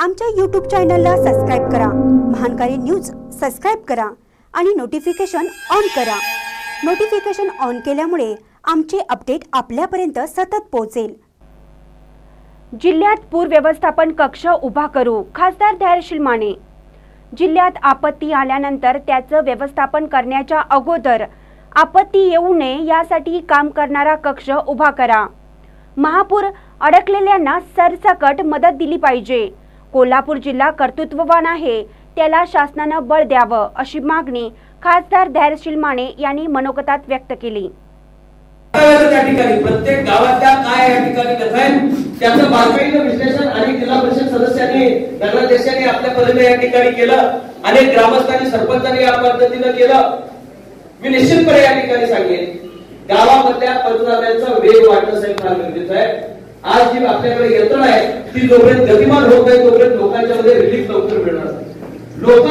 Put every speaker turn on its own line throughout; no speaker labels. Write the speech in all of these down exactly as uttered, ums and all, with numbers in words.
आमच्या यूट्यूब चॅनलला सबस्क्राइब करा, महानकारी न्यूज सबस्क्राइब करा आणि नोटिफिकेशन ऑन करा। नोटिफिकेशन ऑन केल्यामुळे आमचे अपडेट आपल्यापर्यंत सतत पोहोचेल। जिल्ह्यात पूर व्यवस्थापन कक्ष उभा करू, खासदार धैर्यशील माने। जिल्ह्यात आपत्ती आल्यानंतर त्याचं व्यवस्थापन करण्याच्या अगोदर आपत्ती येऊ नये यासाठी काम करणारा कक्ष उभा करा। महापूर अडकलेल्यांना सरसकट मदत दिली पाहिजे। कोल्हापूर जिल्हा कर्तृत्ववान आहे, त्याला शासनाने बळ द्यावं अशी मागणी खासदार धैर्यशील माने यांनी मनोगतात व्यक्त केली।
त्या ठिकाणी प्रत्येक गावातल्या काय या ठिकाणी कथा आहे त्याचं बारकाईनं विश्लेषण आणि जिल्हा परिषद सदस्यांनी नगराध्यक्षांनी आपल्या परीने या ठिकाणी केलं, अनेक ग्रामस्थांनी सरपंचांनी या पद्धतीनं केलं। मी निश्चितपणे या ठिकाणी सांगेन गावामधल्या पंचनाम्यांचा वेग वाढणं फार गरजेचं आहे। आज जी आपल्याकडे यंत्रणा आहे ती जोपर्यंत गतिमान होत नाही तोपर्यंत लोकांच्या मध्ये रिलीफ लवकर मिळणार नाही। लोक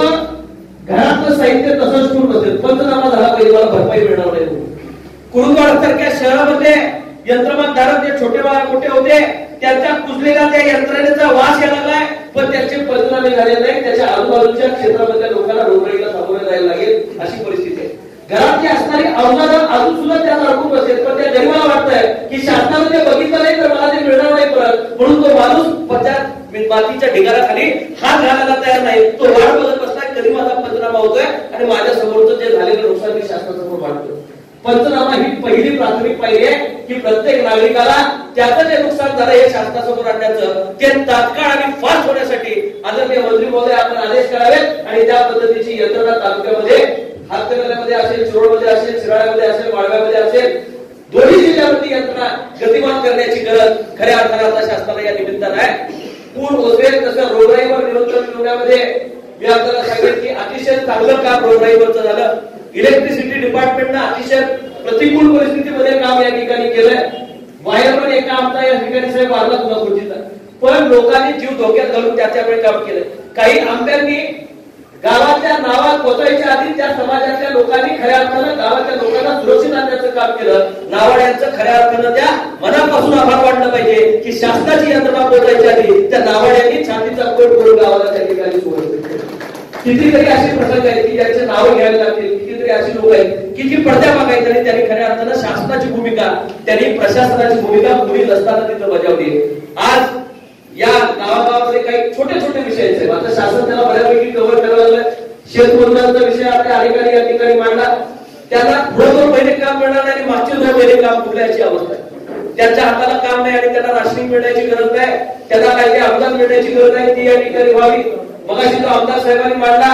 घरातलं साहित्य तसंच ठेवून बसेल, पंचनामा झाला पाहिजे मला भरपाई मिळणार नाही। कुरुंदवाड सारख्या शहरामध्ये यंत्रमानधारक जे छोटे मोठे होते त्यांच्या कुजलेल्या त्या यंत्रणेचा वास यायला लागलाय, पण त्याचे पंचनामे झाले नाही। त्याच्या आजूबाजूच्या क्षेत्रामधल्या लोकांना रोगराईला सामोरे जायला लागेल अशी परिस्थिती आहे। घरातली असणारी अवजारं अजून सुद्धा त्याला अडकून बसेल, पण त्या गरीबाला वाटतंय की शासनाने ते बघितलं नाही तर मला ते मिळणार नाही परत, म्हणून तो माणूस पचात मातीच्या ढिगाराखाली हात घालायला तयार नाही। तो वाट बघत बसलाय कधी माझा पंचनामा होतोय आणि माझ्या समोरचं जे झालेलं नुकसान मी शासनासमोर मांडतोय। पंचनामा ही पहिली प्राथमिक पायरी आहे की प्रत्येक नागरिकाला त्याचं जे नुकसान झालं हे शासनासमोर आणण्याचं ते तात्काळ आणि फास्ट होण्यासाठी आदरणीय मंत्री महोदय आपण आदेश करावेत आणि त्या पद्धतीची यंत्रणा तालुक्यामध्ये हातकणंगल्यामध्ये असेल, शिरोळमध्ये असेल, शिराळ्यामध्ये असेल, वाळव्यामध्ये असेल, दोन्ही जिल्ह्यावरती यंत्रणा गतिमान करण्याची गरज खऱ्या अर्थाने आता शासनाला या निमित्तानं आहे। पूर ओसरेल तसं रोगराईवर नियंत्रण ठेवण्यामध्ये मी आपल्याला सांगेन की अतिशय चांगलं काम रोगराईवरचं झालं। इलेक्ट्रिसिटी डिपार्टमेंटनं अतिशय प्रतिकूल परिस्थितीमध्ये काम या ठिकाणी केलंय। वायरमन एका आमचा या ठिकाणी साहेब वारला तुला खुर्चीचा, पण लोकांनी जीव धोक्यात घालून त्याच्यामुळे काम केलं। काही आमदारांनी गावाच्या नावात पोचायच्या आधी त्या समाजातल्या लोकांनी खऱ्या अर्थानं गावाच्या लोकांना सुरक्षित आणण्याचं काम केलं। नावाड्यांचं खऱ्या अर्थानं त्या मनापासून आभार वाटलं पाहिजे की शासनाची यंत्रणा पोचायच्या आधी त्या नावाड्यांनी छातीचा कोट करून गावाला त्या ठिकाणी सोडलं। कितीतरी असे प्रसंग आहेत की ज्यांचे नाव घ्यायला लागतील, कितीतरी अशी लोक आहेत की जी पडद्या मागायची आणि त्यांनी खऱ्या अर्थानं शासनाची भूमिका, त्यांनी प्रशासनाची भूमिका पुढील असताना तिथं बजावली। आज या गावागावामध्ये काही छोटे छोटे विषय आहेत, आता शासन त्याला बऱ्यापैकी कव्हर करायला लागलं। शेतमजुरांचा विषय आपल्या अधिकारी या ठिकाणी मांडला, त्यांना पुढे दोन महिने काम मिळणार नाही आणि मागचे दोन महिने काम फुटल्याची अवस्था आहे। त्यांच्या हाताला काम नाही आणि त्यांना राशनिंग मिळण्याची गरज नाही, त्यांना काही काही अनुदान मिळण्याची गरज नाही, ती या ठिकाणी व्हावी। मगाशी जो आमदार साहेबांनी मांडला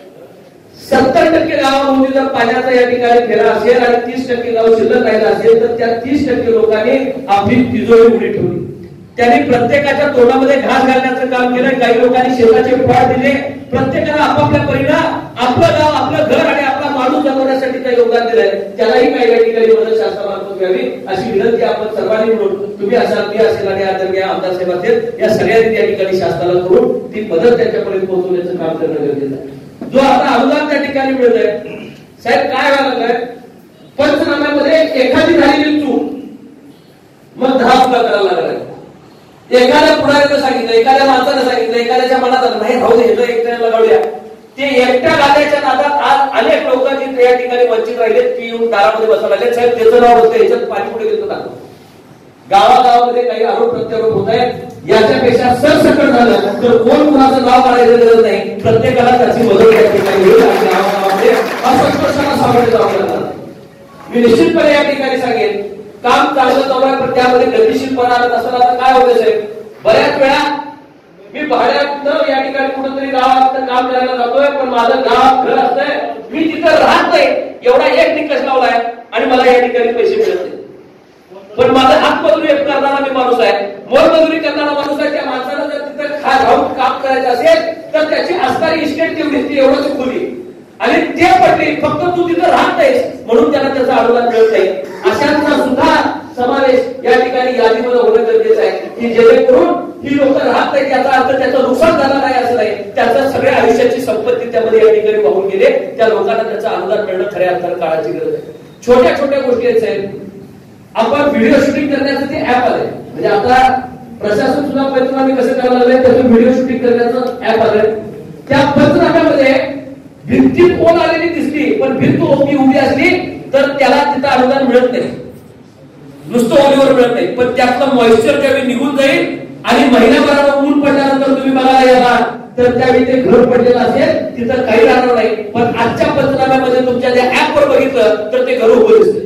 सत्तर टक्के गावामध्ये जर पाण्याचा या ठिकाणी फेरा असेल आणि तीस टक्के गाव शिल्लक राहिला असेल तर त्या तीस टक्के लोकांनी आपली तिजोरी उडी ठेवली। त्यांनी प्रत्येकाच्या तोंडामध्ये घास घालण्याचं काम केलं। काही लोकांनी शेताचे फळ दिले, प्रत्येकाला आपापल्या परीने आपलं गाव, आपलं घर आणि आपला माणूस जगवण्यासाठी काही योगदान दिलंय। त्यालाही काही या ठिकाणी मदत शासनामार्फत घ्यावी अशी विनंती आपण सर्वांनी म्हणून तुम्ही असाल, मी असेल आणि आदरणीय आमदार साहेब असेल या सगळ्यांनी त्या ठिकाणी शासनाला करून ती मदत त्यांच्यापर्यंत पोहोचवण्याचं काम करणं गरजेचं आहे। जो आता अनुदान त्या ठिकाणी मिळतंय साहेब काय व्हायला लागलंय, पंचनाम्यामध्ये एखादी झालेली चूक मग दहा पुढा करायला लागलाय। एखाद्या पुढाऱ्यानं सांगितलं, एखाद्या माणसानं सांगितलं, एखाद्याच्या मनात आलं नाही राहू दे एकट्याला लगावूया, ते एकट्या गाड्याच्या नादात आज अनेक लोकांची या ठिकाणी वंचित राहिलेत की येऊन दारामध्ये बसायला लागले। साहेब त्याचं नाव होतं याच्यात पाणी पुढे घेतो टाकतो। गावागावामध्ये काही आरोप प्रत्यारोप होत आहेत, याच्यापेक्षा सरसकट झालं तर कोण कुणाचं नाव काढायचं गरज नाही, प्रत्येकाला त्याची मदत या ठिकाणी होईल आणि गावागावामध्ये असंतोषाला सामोरे जावं लागणार। मी निश्चितपणे या ठिकाणी सांगेन काम चांगलं चालू आहे, पण त्यामध्ये गतिशीलपणा आणत असताना आता काय होतं साहेब, बऱ्याच वेळा मी भाड्यात या ठिकाणी कुठेतरी गावात काम करायला जातोय, पण माझं गाव घर असतंय, मी तिथं राहत नाही एवढा एक निकष लावलाय आणि मला या ठिकाणी पैसे मिळत नाही। पण माझा हातमजुरी करणारा मी माणूस आहे, मोलमजुरी करणारा माणूस आहे। त्या माणसाला जर तिथं खा राहून काम करायचं असेल तर त्याची असणारी इस्टेट तेवढी ती एवढंच खुली आणि ते पडली, फक्त तू तिथं राहत नाहीस म्हणून त्याला त्याचा अनुदान मिळत नाही। अशांचा सुद्धा समावेश या ठिकाणी यादीमध्ये होणं गरजेचं आहे की जेणेकरून ही लोक राहत नाही याचा अर्थ त्याचं नुकसान झालं नाही असं नाही, त्याच्या सगळ्या आयुष्याची संपत्ती त्यामध्ये या ठिकाणी वाहून गेले। त्या लोकांना त्याचं अनुदान मिळणं खऱ्या अर्थानं काळाची गरज आहे। छोट्या छोट्या गोष्टी आहेत, आपण व्हिडिओ शूटिंग करण्याचं ते ऍप आलंय, म्हणजे आता प्रशासन सुद्धा प्रयत्न कसं करायला लागलंय त्याचं व्हिडिओ शूटिंग करण्याचं ऍप आलं. त्या पंचनाम्यामध्ये भिंती कोण आलेली दिसली पण भिंत ओपी उभी असली तर त्याला तिथं अनुदान मिळत नाही, नुसतं ओलीवर मिळत नाही. पण त्यातलं मॉइश्चर ज्यावेळी निघून जाईल आणि महिन्याभरानं ऊन पडल्यानंतर तुम्ही बघायला येणार तर त्यावेळी ते घर पडलेलं असेल तिथं काही राहणार नाही. पण आजच्या पंचनाम्यामध्ये तुमच्या त्या ऍप वर बघितलं तर ते घर उभं दिसते.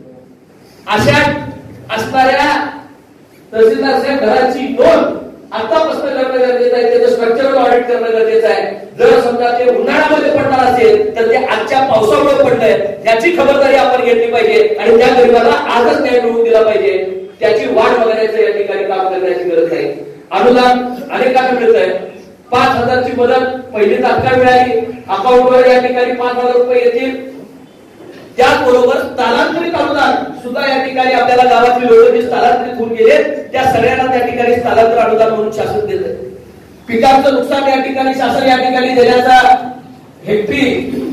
अशा असणाऱ्या तहसीलदारच्या घराची नोंद आतापासून करणं गरजेचं आहे, त्याचं स्ट्रक्चरल ऑडिट करणं गरजेचं आहे. जर समजा ते उन्हाळ्यामध्ये पडणार असेल तर ते आजच्या पावसामुळे पडलंय याची खबरदारी आपण घेतली पाहिजे आणि त्या गरिबाला आजच न्याय मिळवून दिला पाहिजे. त्याची वाट बघण्याचं या ठिकाणी काम करण्याची गरज आहे. अनुदान अनेकांना मिळत आहे. पाच हजारची मदत पहिली तात्काळ मिळाली, अकाउंटवर या ठिकाणी पाच हजार रुपये येतील. त्याचबरोबर स्थलांतरित अनुदान सुद्धा या ठिकाणी आपल्याला गावातील लोक जे स्थलांतरित होऊन गेले त्या सगळ्यांना त्या ठिकाणी स्थलांतर अनुदान म्हणून शासन देत आहे. पिकांचं नुकसान या ठिकाणी शासन या ठिकाणी देण्याचा हेक्टरी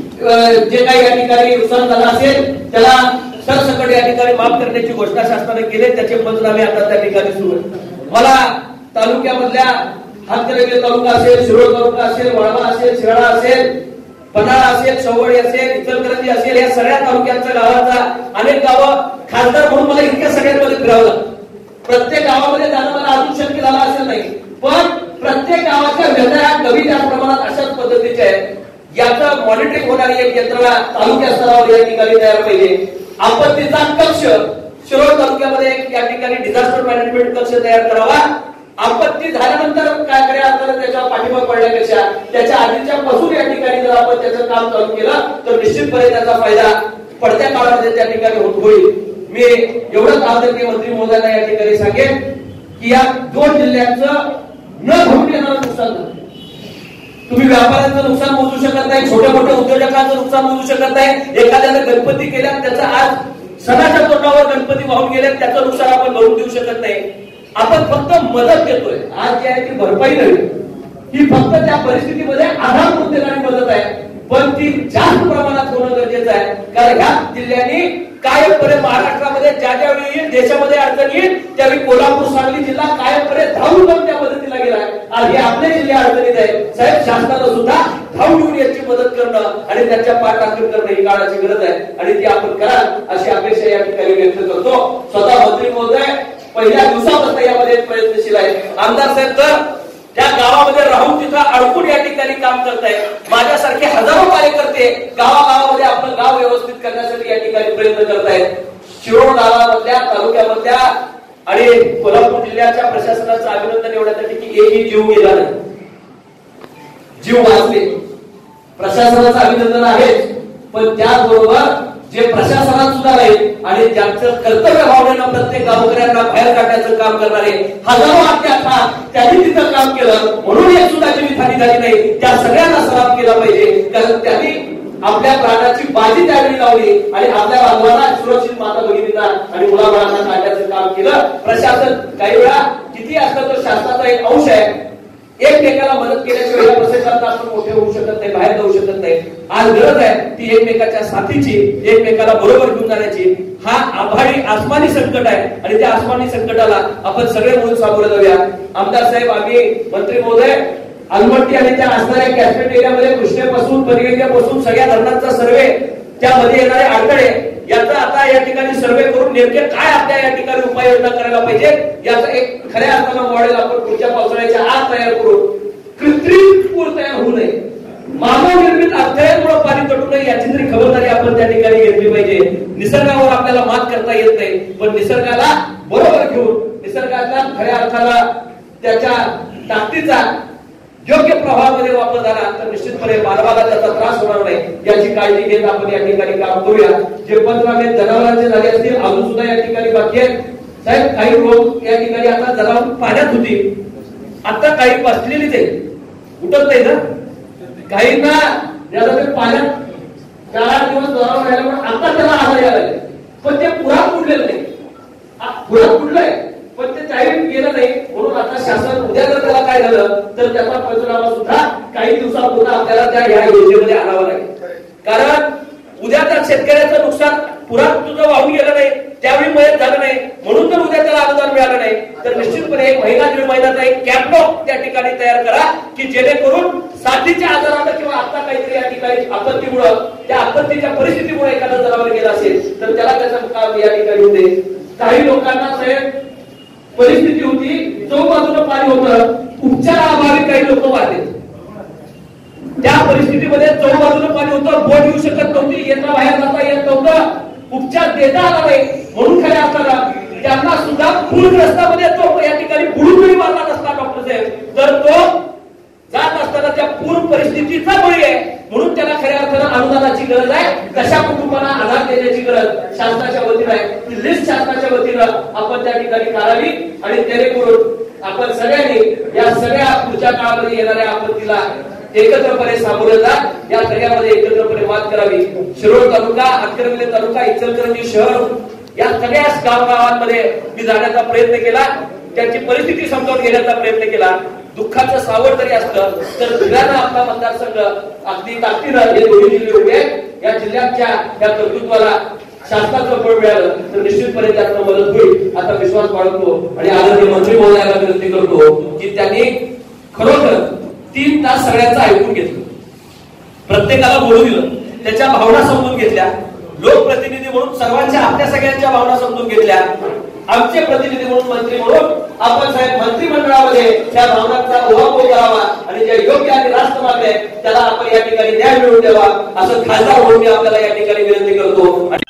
जे काही या ठिकाणी नुकसान झालं असेल त्याला सरसकट या ठिकाणी माफ करण्याची घोषणा शासनाने केली. त्याचे पंचनामे आता त्या ठिकाणी सुरू आहेत. मला तालुक्यामधल्या हातकणंगले तालुका असेल, शिरोळ तालुका असेल, वळवा असेल, शिराळा असेल, पन्हाळा असेल, चौवडी असेल, इचलकरंजी असेल या सगळ्या तालुक्यांच्या गावाचा अनेक गावं खासदार म्हणून मला इतक्या सगळ्यांमध्ये फिरावं लागतं. प्रत्येक गावामध्ये जाणं मला अजून शक्य झालं असेल नाही, पण प्रत्येक गावाच्या व्यथा कमी जास्त प्रमाणात अशाच पद्धतीच्या आहेत. याचं मॉनिटरिंग होणारी एक यंत्रणा तालुक्या स्तरावर या ठिकाणी तयार पाहिजे. आपत्तीचा कक्ष शिरोळ तालुक्यामध्ये एक या ठिकाणी डिझास्टर मॅनेजमेंट कक्ष तयार करावा. आपत्ती झाल्यानंतर काय करायला त्याच्या पाठिंबा पडण्यापेक्षा त्याच्या आधीच्या पासून या ठिकाणी जर आपण त्याचं काम चालू केलं तर निश्चितपणे त्याचा फायदा पडत्या काळामध्ये त्या ठिकाणी होत होईल. मी एवढंच आदरणीय मंत्री महोदयांना या ठिकाणी सांगेन की या दोन जिल्ह्यांचं न भरून येणारं नुकसान झालं. तुम्ही व्यापाऱ्यांचं नुकसान मोजू शकत नाही, छोट्या मोठ्या उद्योजकांचं नुकसान मोजू शकत नाही. एखाद्याने गणपती केल्या त्याचं आज सणाच्या तोंडावर गणपती वाहून गेल्या त्याचं नुकसान आपण भरून देऊ शकत नाही. आपण फक्त मदत देतोय. आज जी आहे ती भरपाई नाही, ही फक्त त्या परिस्थितीमध्ये आधारभूत देणारी मदत आहे. पण ती जास्त प्रमाणात होणं गरजेचं आहे. कारण ह्या जिल्ह्यांनी कायमपणे महाराष्ट्रामध्ये ज्या ज्यावेळी येईल देशामध्ये अडचण येईल त्यावेळी कोल्हापूर सांगली जिल्हा कायमपणे धावून जाऊन त्या मदतीला गेलाय. आज हे आपले जिल्हे अडचणीत आहे. साहेब शासनाला सुद्धा धावून येऊन याची मदत करणं आणि त्यांच्या पाठराखण करणं ही काळाची गरज आहे आणि ती आपण कराल अशी अपेक्षा या ठिकाणी व्यक्त करतो. स्वतः मंत्री महोदय पहिल्या दिवसापासून यामध्ये प्रयत्नशील आहे. आमदार साहेब तर त्या गावामध्ये राहून तिथं अडकून या ठिकाणी काम करतायत. माझ्यासारखे हजारो कार्यकर्ते गावागावामध्ये आपलं गाव व्यवस्थित करण्यासाठी या ठिकाणी प्रयत्न करतायत. शिरोळ गावामधल्या तालुक्यामधल्या आणि कोल्हापूर जिल्ह्याच्या प्रशासनाचं अभिनंदन एवढ्यासाठी की एकही जीव गेला नाही, जीव वाचले. प्रशासनाचं अभिनंदन आहेच, पण त्याचबरोबर जे प्रशासनात सुद्धा राहील आणि ज्यांचं कर्तव्य भावनेनं प्रत्येक गावकऱ्यांना बाहेर काढण्याचं काम करणारे हजारो अध्यात्मात त्यांनी तिथं काम केलं म्हणून एक सुद्धा जीवितहानी झाली नाही. त्या सगळ्यांना सलाम केला पाहिजे. कारण त्यांनी आपल्या प्राणाची बाजी त्यावेळी लावली आणि आपल्या बांधवांना सुरक्षित माता भगिनींना आणि मुलाबाळांना काढण्याचं काम केलं. प्रशासन काही वेळा किती असलं तर शासनाचा एक अंश आहे. एकमेकाला मदत केल्याशिवाय या प्रसंगात आपण मोठे होऊ शकत नाही, बाहेर जाऊ शकत नाही. आज गरज आहे ती एकमेकाच्या साथीची, एकमेकाला बरोबर घेऊन जाण्याची. हा आभाळी आसमानी संकट आहे आणि त्या आसमानी संकटाला आपण सगळे मिळून सामोरे जाऊया. आमदार साहेब, आम्ही मंत्री महोदय अलमट्टी आणि त्या असणाऱ्या कॅशमेट एरियामध्ये कृष्णेपासून परिगेपासून सगळ्या धरणांचा सर्वे, त्यामध्ये येणारे अडथळे याचा आता या ठिकाणी सर्वे करून नेमके काय आपल्या या ठिकाणी उपाययोजना करायला पाहिजे याचा एक खऱ्या अर्थानं मॉडेल आपण पुढच्या पावसाळ्याच्या आत तयार करू. कृत्रिम पूर तयार होऊ नये, मानव निर्मित अडथळ्यांमुळे पाणी तटू नये याची तरी खबरदारी आपण त्या ठिकाणी घेतली पाहिजे. निसर्गावर आपल्याला मात करता येत नाही, पण निसर्गाला बरोबर घेऊन निसर्गाच्या खऱ्या अर्थाला त्याच्या ताकदीचा योग्य प्रभावामध्ये वापर झाला तर निश्चितपणे मानवाला त्याचा त्रास होणार नाही याची काळजी घेत आपण या ठिकाणी काम करूया. जे पंचनामे जनावरांचे झाले असतील अजून सुद्धा या ठिकाणी बाकी आहेत. साहेब, काही रोग या ठिकाणी आता जनावर पाण्यात होती, आता काही बसलेलीच आहे, उठत नाही ना. काहींना याला पाण्यात चार आठ दिवस जनावर राहिला पण आता त्याला आजार यायला लागले, पण ते पुरात बुडलेलं नाही. पुरात बुडलंय पण ते टाईम गेलं नाही म्हणून आता शासन उद्या जर त्याला काय झालं तर त्याचा पंचनामा सुद्धा काही दिवसापुरता आपल्याला त्या या योजनेमध्ये आणावा लागेल. कारण उद्या त्या शेतकऱ्याचं नुकसान पुरात तुझं वाहून गेलं नाही, त्यावेळी मयत झालं नाही, म्हणून जर उद्या त्याला अनुदान मिळालं नाही तर निश्चितपणे एक महिना दीड महिन्याचा एक कॅटलॉग त्या ठिकाणी तयार करा की जेणेकरून साथीच्या आजारानं किंवा आता काहीतरी या ठिकाणी आपत्तीमुळे त्या आपत्तीच्या परिस्थितीमुळे एखादा जनावर गेला असेल तर त्याला त्याचा काम या ठिकाणी होते. काही लोकांना साहेब परिस्थिती होती, जो बाजूला पाणी होतं, उपचाराअभावी काही लोक वाढले. त्या परिस्थितीमध्ये चौ बाजूला पाणी होतं, बोट येऊ शकत नव्हती, येता बाहेर जाता येत नव्हतं, उपचार देता आला नाही, म्हणून खऱ्या अर्थानं त्यांना सुद्धा पूरग्रस्तामध्ये तो या ठिकाणी बुडून जरी मारला नसता डॉक्टर साहेब तर तो जात असताना त्या पूर परिस्थितीचा बळी आहे, म्हणून त्याला खऱ्या अर्थानं अनुदानाची गरज आहे. तशा कुटुंबांना आधार देण्याची गरज शासनाच्या वतीनं आहे. ती लिस्ट शासनाच्या वतीनं आपण त्या ठिकाणी काढावी आणि जेणेकरून आपण सगळ्यांनी या सगळ्या पुढच्या काळामध्ये येणाऱ्या आपत्तीला एकत्रपणे सामोरे जात या सगळ्यामध्ये एकत्रपणे मात करावी. शिरोळ तालुका, हातकणंगले तालुका, इचलकरंजी शहर या सगळ्या गावगावांमध्ये मी जाण्याचा प्रयत्न केला, त्यांची परिस्थिती समजावून घेण्याचा प्रयत्न केला. दुःखाचं सावट जरी असलं तर भिलाना आपला मतदारसंघ अगदी ताकदीनं हे दोन्ही जिल्हे उभे आहेत. या जिल्ह्याच्या या कर्तृत्वाला शासनाचं बळ मिळालं तर निश्चितपणे त्यातनं मदत होईल असा विश्वास बाळगतो आणि आदरणीय मंत्री महोदयाला विनंती करतो की त्यांनी खरोखर तीन तास सगळ्यांचं ऐकून घेतलं, प्रत्येकाला बोलू दिलं, त्याच्या भावना समजून घेतल्या, लोकप्रतिनिधी म्हणून सर्वांच्या आपल्या सगळ्यांच्या भावना समजून घेतल्या, आमचे प्रतिनिधी म्हणून मंत्री म्हणून आपण साहेब मंत्रिमंडळामध्ये त्या भावनांचा उहापोह करावा आणि ज्या योग्य आणि राष्ट्र मागण्या त्याला आपण या ठिकाणी न्याय मिळवून द्यावा असं खासदार म्हणून मी आपल्याला या ठिकाणी विनंती करतो.